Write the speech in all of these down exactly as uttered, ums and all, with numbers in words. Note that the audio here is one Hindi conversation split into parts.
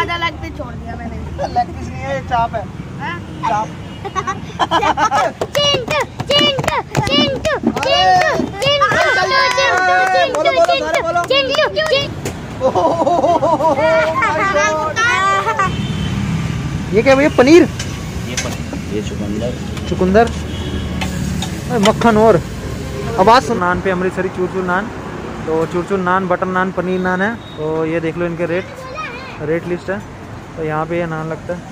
आधा लेग पीस छोड़ दिया मैंने। लेग पीस नहीं है, ये चाप है। हाँ? चाप। चिंटू, चिंटू, चिंटू, चिंटू, चिंटू, बोलो बोलो सारे बोलो। चिंटू, ये क्या भैया, पनीर? ये पनीर, ये चुकंदर, चुकंदर, मक्खन और आवाज सुन। नान पे अमृतसरी चूर चूर नान, तो चूर चूर नान, बटर नान, पनीर नान है। तो ये देख लो इनके रेट, रेट लिस्ट है। तो यहाँ पे ये नान लगता है,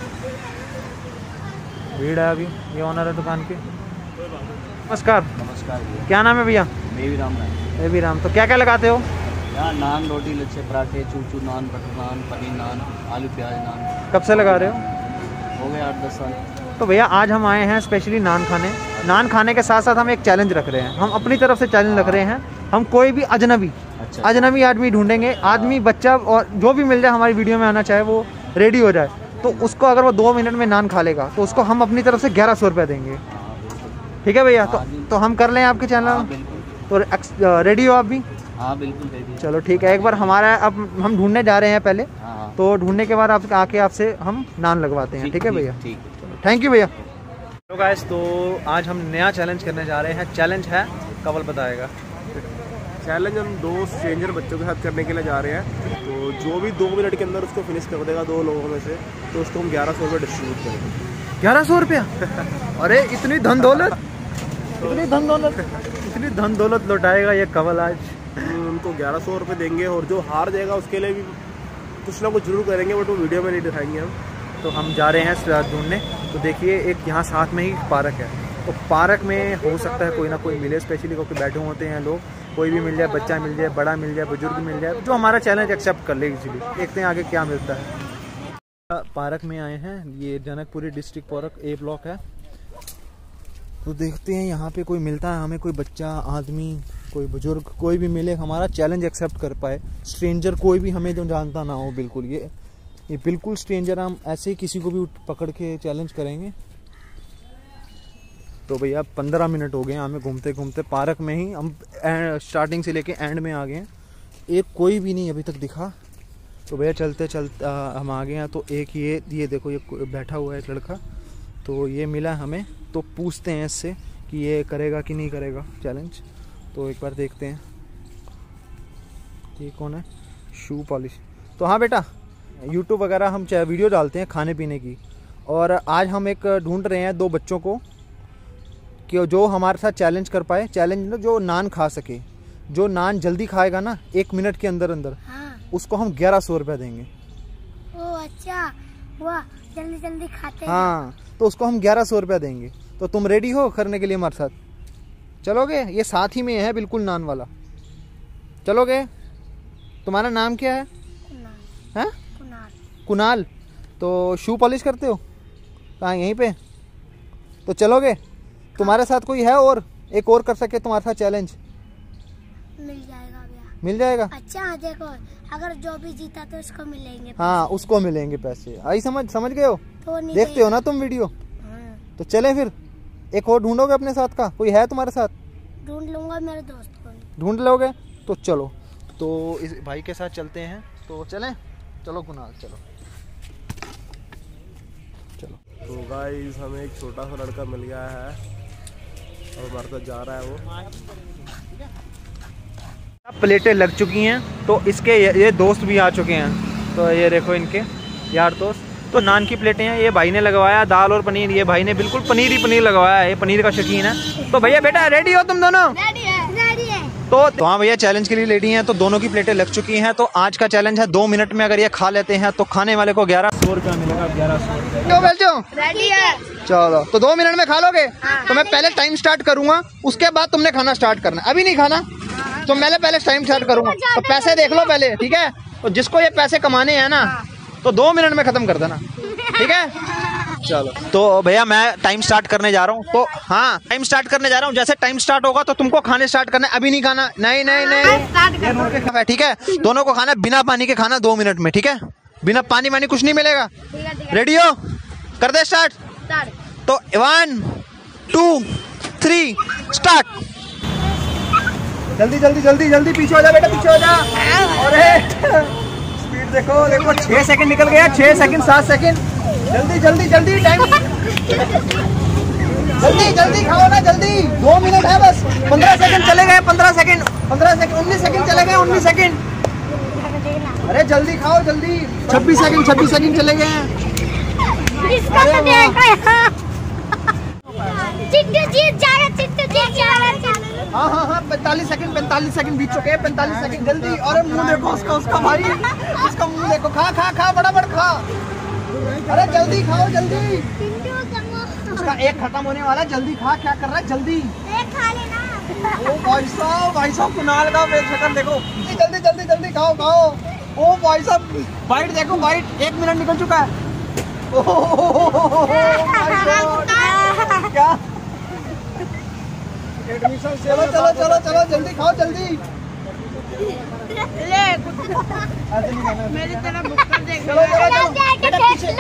भीड़ है अभी। ये ऑनर है दुकान के। नमस्कार। नमस्कार भैया। क्या नाम है भैया? बेबी राम राम। बेबी राम। तो क्या क्या लगाते हो? यहाँ नान, रोटी, लच्छे पराठे, चूचू नान, बटर नान, पनीर नान, आलू प्याज नान। कब से लगा रहे हो? हो गए आठ दस साल। तो भैया आज हम आए हैं स्पेशली नान खाने। नान खाने के साथ साथ हम एक चैलेंज रख रहे हैं। हम अपनी तरफ से चैलेंज रख रहे हैं। हम कोई भी अजनबी अच्छा अजनबी आदमी ढूंढेंगे, आदमी बच्चा और जो भी मिल जाए हमारी वीडियो में आना चाहे, वो रेडी हो जाए। तो उसको अगर वो दो मिनट में नान खा लेगा तो उसको हम अपनी तरफ से ग्यारह सौ रुपये देंगे। ठीक है भैया? तो तो हम कर लें आपके चैनल? तो रेडी हो आप भी? हाँ बिल्कुल रेडी। चलो ठीक है। एक बार हमारा अब हम ढूंढने जा रहे हैं पहले, हाँ। तो ढूंढने के बाद आप आके आपसे हम नान लगवाते हैं। ठीक है भैया? ठीक है। थैंक यू भैया। तो गाइस, तो आज हम नया चैलेंज करने जा रहे हैं। चैलेंज है, कवल बताएगा। चैलेंज हम दो स्ट्रेंजर बच्चों के साथ करने के लिए जा रहे हैं। तो जो भी दो मिनट के अंदर उसको फिनिश कर देगा दो लोगों में से, तो उसको हम ग्यारह सौ रुपये डिस्ट्रीब्यूट करेंगे। ग्यारह सौ रुपया? अरे इतनी धन दौलत, इतनी धन दौलत, इतनी धन दौलत लौटाएगा ये कवल आज। उनको ग्यारह सौ रुपये देंगे और जो हार जाएगा उसके लिए भी कुछ ना कुछ जरूर करेंगे, बट वो वीडियो में नहीं दिखाएंगे हम। तो हम जा रहे हैं ढूंढने। तो देखिए एक यहाँ साथ में ही पार्क है, तो पार्क में हो सकता है कोई ना कोई मिले, स्पेशली क्योंकि बैठे होते हैं लोग। कोई भी मिल जाए, बच्चा मिल जाए, बड़ा मिल जाए, बुजुर्ग मिल जाए, जो हमारा चैलेंज एक्सेप्ट कर ले इजीली। देखते हैं आगे क्या मिलता है। पार्क में आए हैं, ये Janakpuri district park A block है। तो देखते हैं यहाँ पे कोई मिलता है हमें, कोई बच्चा, आदमी, कोई बुजुर्ग, कोई भी मिले, हमारा चैलेंज एक्सेप्ट कर पाए। स्ट्रेंजर कोई भी हमें जो जानता ना हो, बिल्कुल ये ये बिल्कुल स्ट्रेंजर। हम ऐसे ही किसी को भी पकड़ के चैलेंज करेंगे। तो भैया पंद्रह मिनट हो गए हमें घूमते घूमते पार्क में ही। हम स्टार्टिंग से लेके एंड में आ गए हैं, एक कोई भी नहीं अभी तक दिखा। तो भैया चलते चलते हम आ गए हैं। तो एक ये ये देखो, ये बैठा हुआ है एक लड़का, तो ये मिला हमें। तो पूछते हैं इससे कि ये करेगा कि नहीं करेगा चैलेंज। तो एक बार देखते हैं। ये कौन है? Shoe polish. तो हाँ बेटा, यूट्यूब वगैरह हम वीडियो डालते हैं खाने पीने की, और आज हम एक ढूंढ रहे हैं दो बच्चों को कि जो हमारे साथ चैलेंज कर पाए। चैलेंज जो नान खा सके, जो नान जल्दी खाएगा ना एक मिनट के अंदर अंदर, हाँ। उसको हम ग्यारह सौ रुपये देंगे। ओ अच्छा, वाह, जल्दी जल्दी खाते हैं। हाँ, तो उसको हम ग्यारह सौ रुपये देंगे। तो तुम रेडी हो करने के लिए हमारे साथ? चलोगे? ये साथ ही में है बिल्कुल नान वाला। चलोगे? तुम्हारा नाम क्या है? कुनाल। है? कुनाल। कुनाल। तो शू पॉलिश करते हो कहाँ? यहीं पे? तो चलोगे? तुम्हारे साथ कोई है और एक और कर सके तुम्हारे साथ चैलेंज? मिल जाएगा भैया। मिल जाएगा? अच्छा देखो, अगर जो भी जीता तो उसको मिलेंगे। हाँ, उसको मिलेंगे पैसे। आई समझ समझ गए हो? तो नहीं देखते हो ना तुम वीडियो? हाँ। तो चले फिर, एक और ढूंढोगे अपने साथ का? कोई है तुम्हारे साथ? ढूंढ लूंगा, मेरे दोस्त को। ढूंढ लोगे? तो चलो, तो इस भाई के साथ चलते हैं। तो चलें? चलो कुनाल, चलो चलो। तो गाइस, हमें एक छोटा सा लड़का मिल गया है और हमारे साथ जा रहा है वो। प्लेटें लग चुकी हैं, तो इसके ये, ये दोस्त भी आ चुके हैं। तो ये देखो इनके यार दोस्त। तो नान की प्लेटें हैं, ये भाई ने लगवाया। दाल और पनीर, ये भाई ने बिल्कुल पनीर ही पनीर लगवाया है, ये पनीर का शौकीन है। तो भैया बेटा रेडी हो तुम दोनों? रेडी है, रेडी है। तो, तो हाँ भैया, चैलेंज के लिए रेडी हैं। तो दोनों की प्लेटें लग चुकी हैं। तो आज का चैलेंज है दो मिनट में अगर ये खा लेते हैं तो खाने वाले को ग्यारह सौ रुपया मिलेगा। ग्यारह सौ रेडी है। चलो, तो दो मिनट में खा लोगे? तो मैं पहले टाइम स्टार्ट करूंगा, उसके बाद तुमने खाना स्टार्ट करना। अभी नहीं खाना, तो मैं पहले टाइम स्टार्ट करूंगा। तो पैसे देख लो पहले, ठीक है? तो जिसको ये पैसे कमाने हैं ना, तो दो मिनट में खत्म कर देना, ठीक है? चलो, तो भैया मैं टाइम स्टार्ट करने जा रहा हूँ। तो हाँ, टाइम स्टार्ट करने जा रहा हूँ। जैसे टाइम स्टार्ट होगा तो तुमको खाने स्टार्ट करना है। अभी नहीं खाना, नहीं नहीं नहीं, ठीक है? दोनों को खाना बिना पानी के खाना दो मिनट में, ठीक है? बिना पानी वानी कुछ नहीं मिलेगा। रेडी हो? कर दे स्टार्ट। तो वन टू थ्री स्टार्ट। जल्दी जल्दी जल्दी जल्दी, पीछे हो जा बेटा, पीछे हो जा। अरे स्पीड देखो देखो छह सेकंड निकल गया, छह सेकंड सात सेकंड। जल्दी जल्दी जल्दी टाइम, जल्दी जल्दी खाओ ना जल्दी, दो मिनट है बस। पंद्रह सेकंड चले गए, पंद्रह सेकंड, पंद्रह सेकंड, उन्नीस सेकंड चले गए, उन्नीस सेकंड। अरे जल्दी खाओ जल्दी, छब्बीस सेकंड, छब्बीस सेकंड चले गए हैं। इसका तो देखो यहाँ। चिंटू जीत जा रहा, चिंटू जीत जा रहा। हाँ हाँ हाँ पैंतालीस सेकंड, पैंतालीस सेकंड बीत चुके हैं, पैंतालीस सेकंड जल्दी। और मुंह देखो उसका, उसका भाई उसका मुंह देखो। खा खा खा फटाफट खा, अरे जल्दी खाओ जल्दी। उसका एक खत्म होने वाला, जल्दी खा। क्या कर रहा है, जल्दी एक खा लेना। ओ भाई साहब, भाई साहब कुणाल का शक्ल देखो। जल्दी जल्दी जल्दी खाओ खाओ। ओ भाई साहब बाइट देखो, बाइट एक मिनट निकल चुका है। ओह क्या, चलो चलो चलो चलो जल्दी खाओ जल्दी। ले मेरी तरफ बुक्कर देख। चलो चलो चलो बेटा पीछे,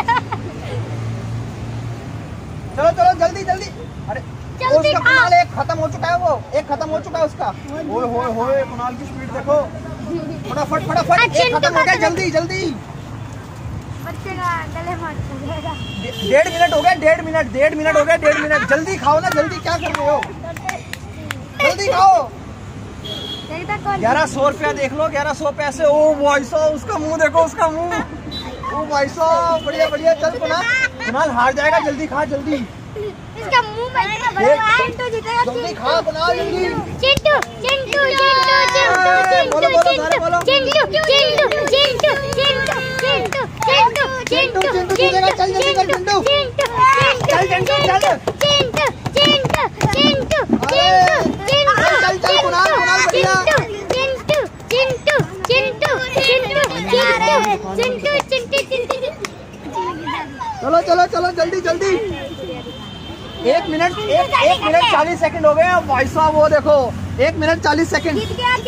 चलो चलो जल्दी जल्दी। अरे उसका कुणाल एक खत्म हो चुका है, वो एक खत्म हो चुका है उसका। ओए होए होए कुणाल की स्पीड देखो, फटाफट फटाफट एक खत्म हो गया, जल्दी जल्दी। बच्चे का गले में छुएगा। डेढ़ मिनट हो गया, डेढ़ मिनट, डेढ़ मिनट हो गया, डेढ़ मिनट। जल्दी खाओ ना जल्दी, क्या कर रहे हो, जल्दी खाओ। ग्यारह सौ रुपया देख लो, ग्यारह सौ पैसे। ओ भाई साहब उसका मुंह देखो, उसका मुंह। ओ भाई साहब बढ़िया बढ़िया। चल कुणाल, कुणाल हार जाएगा, जल्दी खा जल्दी। इसका मुंह में इतना बड़ा है। चिंटू जीतेगा। जल्दी खा कुणाल जल्दी। चिंटू चिंटू चिंटू बोलो बोलो सारे बोलो। चिंटू चिंटू चिंटू चिंटू चिंटू चिंटू चिंटू चिंटू जीतेगा, चल जल्दी कर चिंटू। चिंटू चल चिंटू चल। चिंटू चिंटू चिंटू अरे चल चल चल कुणाल, कुणाल बढ़िया। चिंटू चिंटू चिंटू चिंटू चिंटू चिंटू चिंटू। चलो चलो चलो जल्दी जल्दी। एक मिनट, एक एक मिनट चालीस सेकंड हो गए हैं भाई साहब। वो देखो एक मिनट चालीस सेकंड, एक मिनट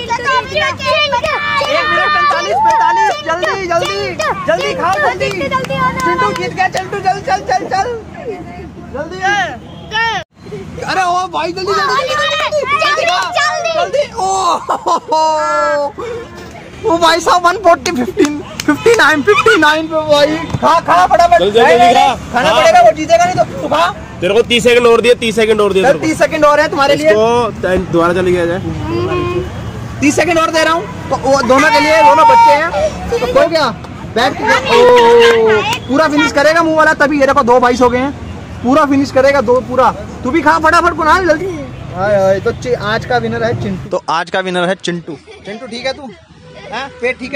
पैंतालीस पैंतालीस। जल्दी जल्दी जल्दी खाओ जल्दी। चिंटू जीत गया, चिंटू चल चल चल चल जल्दी है। अरे ओ भाई जल्दी जल्दी जल्दी जल्दी। ओ ओ भाई साहब one forty fifteen fifty nine fifty nine पे भाई। खा खा फटाफट, खाना पड़ेगा, वो जीतेगा नहीं तो तू खा। तेरे को तीस सेकंड और दिए, तीस सेकंड और दिए। तीस सेकंड और है तुम्हारे लिए, दोबारा चले गया जाए। तीस सेकंड और दे रहा हूँ तो वो दोनों के लिए, दोनों बच्चे हैं तो कोई क्या बैठ के ओ पूरा फिनिश करेगा मुंह वाला, तभी ये देखो दो बाईस हो गए हैं। पूरा फिनिश करेगा दो पूरा। तू भी खा फटाफट कुणाल जल्दी। तो आज का विनर है चिंटू। तो आज का विनर है चिंटू। चिंटू ठीक है तू, पेट ठीक है?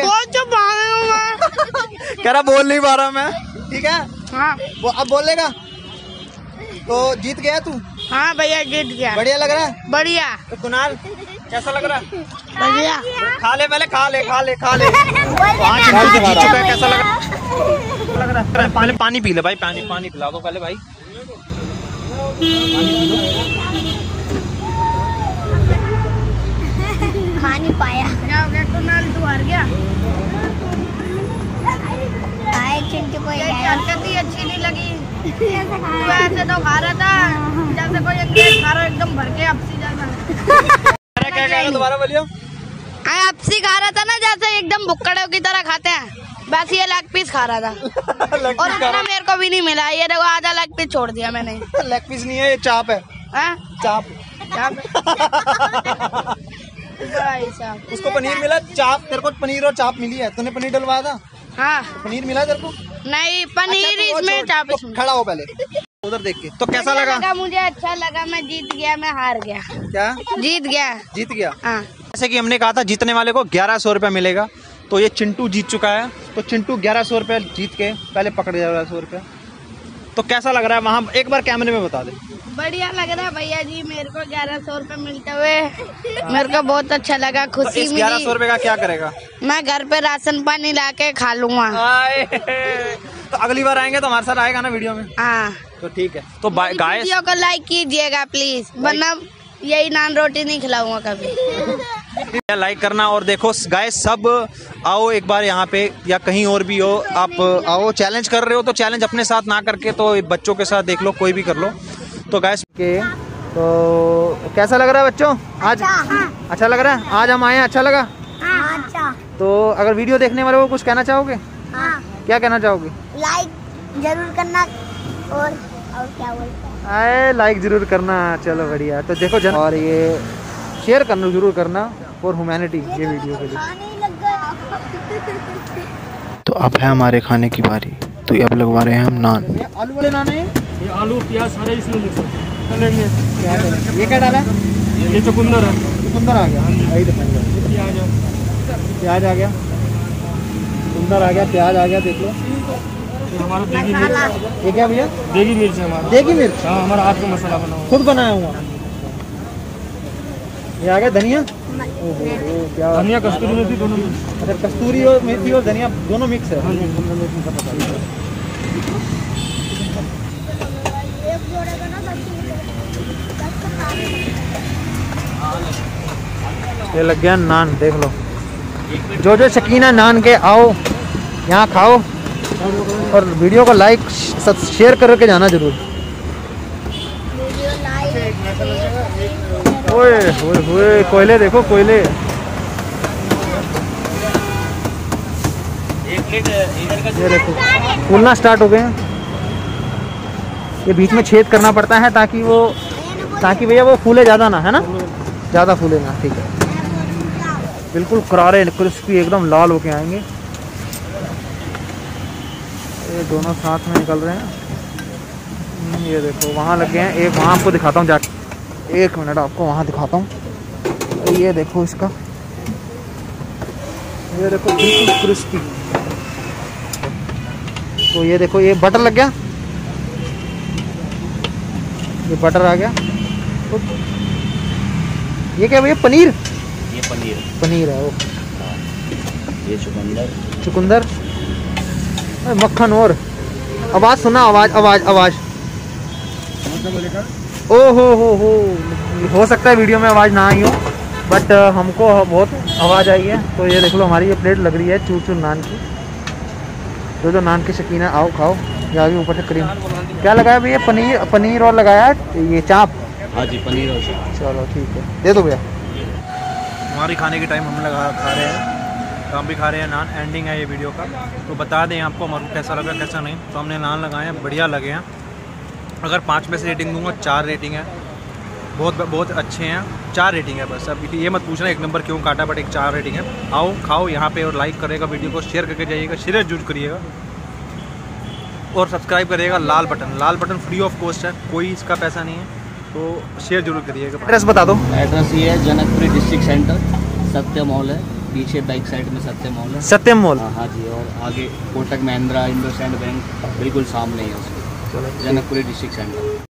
कह रहा बोल नहीं पा रहा मैं, ठीक है हाँ। वो अब बोलेगा तो जीत गया तू। हाँ भैया जीत गया। बढ़िया लग रहा है, बढ़िया। तो कुणाल कैसा लग रहा है? बढ़िया। खा ले पहले, खा ले खा ले खा ले। पाँच मिनट जीत चुका है, कैसा लग रहा है? पानी पानी पी ले भाई, पानी पानी पिला दो पहले भाई। खा नहीं पाया। क्या हो गया कुणाल, तू हार गया? आए चिंटू को ये हरकत ही अच्छी नहीं लगी। तू ऐसे तो खा रहा था जैसे कोई अंग्रेज खा रहा, एकदम भर के अपसी जैसा। क्या कह रहे हो, दोबारा बोलियो। अपसी खा रहा था ना, जैसे एकदम भुक्कड़ों की तरह खाते हैं, बस ये लेग पीस खा रहा था। और इतना मेरे को भी नहीं मिला, ये देखो आधा लेग पीस छोड़ दिया मैंने। लेग पीस नहीं है, ये चाप है। हाँ? चाप चाप। भाई साहब उसको पनीर मिला, चाप तेरे को पनीर और चाप मिली है। तूने पनीर डलवाया था? हाँ। तो पनीर मिला तेरे को? नहीं पनीर अच्छा, तो इसमें छोड़, चाप तो इसमें। खड़ा हो पहले उधर देख के। तो कैसा लगा? लगा मुझे अच्छा लगा, मैं जीत गया, मैं हार गया। क्या जीत गया? जीत गया। हाँ। जैसे कि हमने कहा था जीतने वाले को ग्यारह सौ रुपया मिलेगा, तो ये चिंटू जीत चुका है। तो चिंटू ग्यारह सौ रुपया जीत के पहले पकड़ ग्यारह सौ रुपया। तो कैसा लग रहा है वहाँ, एक बार कैमरे में बता दे। बढ़िया लग रहा है भैया जी, मेरे को ग्यारह सौ रुपए मिलते हुए मेरे को बहुत अच्छा लगा, तो खुशी इस मिली। ग्यारह सौ रुपये का क्या करेगा? मैं घर पे राशन पानी ला के खा लूंगा। तो अगली बार आएंगे तो हमारे साथ आएगा ना वीडियो में? हाँ। तो ठीक है। तो गाइस वीडियो को लाइक कीजिएगा प्लीज, वरना यही नान रोटी नहीं खिलाऊंगा कभी। लाइक करना। और देखो गाइस सब आओ एक बार यहाँ पे, या कहीं और भी हो आप आओ। चैलेंज कर रहे हो तो चैलेंज अपने साथ ना करके तो बच्चों के साथ देख लो, कोई भी कर लो। तो गाइस के तो कैसा लग रहा है बच्चों आज? अच्छा लग रहा है, आज हम आए हैं, अच्छा लगा। अच्छा तो अगर वीडियो देखने वाले को कुछ कहना चाहोगे? हाँ, क्या कहना चाहोगे? लाइक जरूर करना और और क्या बोलते हैं, आए लाइक जरूर करना। चलो बढ़िया। तो देखो जन, और ये शेयर करना जरूर करना फॉर ह्यूमैनिटी ये वीडियो के लिए। खाने ही लग गया। तो अब है हमारे खाने की बारी। तो अब लगवा रहे हैं हम नान। आलू वाले नान है ये आलू प्याज सारे इसमें मिक्स होते क्या करें? ये क्या डाला है? हैं। ये चुकंदर है, चुकंदर आ गया, वही दिखाएंगे। प्याज है, प्याज आ गया, चुकंदर आ गया, प्याज आ गया, देख लो। ये हमारा देगी मिर्च, ये क्या भैया? देगी मिर्च है हमारा। देगी मिर्च, हाँ, हमारा हाथ का मसाला बना हुआ। खुद बनाया हुआ। ये आ गया धनिया। ओहो क्या धनिया कस्तूरी मेथी दोनों मिक्स। अच्छा, कस्तूरी और मेथी और धनिया दोनों मिक्स है। ये लग गया नान, देख लो। जो जो शकीन है नान के, आओ यहाँ खाओ और वीडियो को लाइक शेयर करके जाना जरूर। ओए ओए ओए कोयले देखो, कोयले। ये देखो फूलना स्टार्ट हो गए हैं। ये बीच में छेद करना पड़ता है ताकि वो ताकि भैया वो फूले ज़्यादा ना, है ना, ज़्यादा फूले ना। ठीक है, बिल्कुल करारे क्रिस्पी एकदम लाल होके आएंगे। ये दोनों साथ में निकल रहे हैं। ये देखो वहाँ लग गए हैं। एक वहाँ आपको दिखाता हूँ जाके, एक मिनट आपको वहाँ दिखाता हूँ। ये देखो इसका, ये देखो बिल्कुल क्रिस्पी। तो ये देखो ये बटर लग गया, ये बटर आ गया। तो ये क्या भैया? पनीर? ये पनीर, पनीर है वो। ये चुकंदर, चुकंदर, मक्खन। और आवाज़ सुना, आवाज़ आवाज़ आवाज़। ओ हो हो हो हो सकता है वीडियो में आवाज़ ना आई हो, बट हमको बहुत आवाज़ आई है। तो ये देख लो हमारी ये प्लेट लग रही है चूर चूर नान की। जो जो नान के शौकीन है आओ खाओ। ये आगे ऊपर से क्रीम क्या लगाया भैया? पनीर, पनीर और लगाया है ये चाप। हाँ जी, पनीर और चाप। चलो ठीक है, दे दो भैया। हमारी खाने के टाइम हम लगा खा रहे हैं, तो हम भी खा रहे हैं नान। एंडिंग है ये वीडियो का, तो बता दें आपको हमारा कैसा लगा कैसा नहीं। तो हमने नान लगाए हैं, बढ़िया लगे हैं। अगर पाँच में से रेटिंग दूंगा, चार रेटिंग है। बहुत बहुत अच्छे हैं, चार रेटिंग है बस। अब ये मत पूछना एक नंबर क्यों काटा, बट एक चार रेटिंग है। आओ खाओ यहाँ पे, और लाइक करेगा वीडियो को, शेयर करके जाइएगा, शेयर जरूर करिएगा और सब्सक्राइब करिएगा। लाल बटन, लाल बटन फ्री ऑफ कॉस्ट है, कोई इसका पैसा नहीं है, तो शेयर जरूर करिएगा। एड्रेस बता दो। एड्रेस ये है Janakpuri district center, Satya mall है पीछे, बैक साइड में सत्य मॉल है। सत्यम मॉल। हाँ हाँ जी, और आगे कोटक महिंद्रा इंडोसैंड बैंक बिल्कुल सामने ही है उसके, जनकपुरी डिस्ट्रिक्ट सेंटर।